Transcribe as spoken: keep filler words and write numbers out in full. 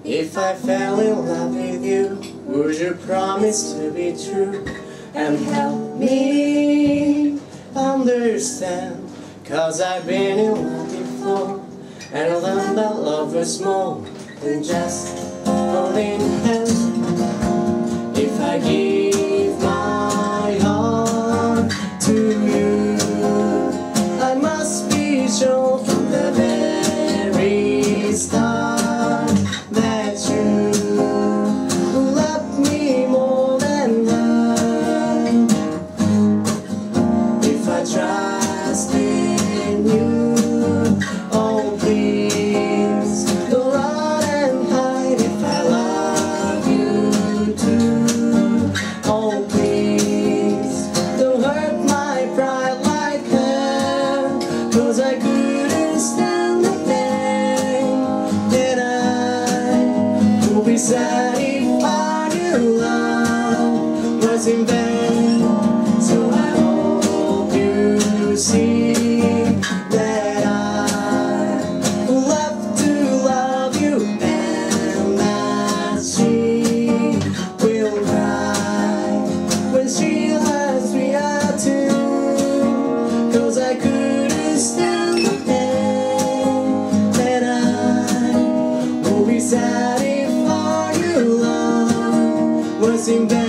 If I fell in love with you, would you promise to be true and help me understand? 'Cause I've been in love before, and I learned that love was more than just holding hands. If I give my heart to you, I must be sure from the very start that you love me more than her. If I trust in you, oh please don't run and hide. If I love you too, oh please don't hurt my pride like her. 'Cause I couldn't stand the pain, and I would be sad if our new love was in vain. So I hope you see that I love to love you, and that she will cry when she lets me out too. 'Cause I couldn't stand the pain, and I will be sad if our new love was in vain.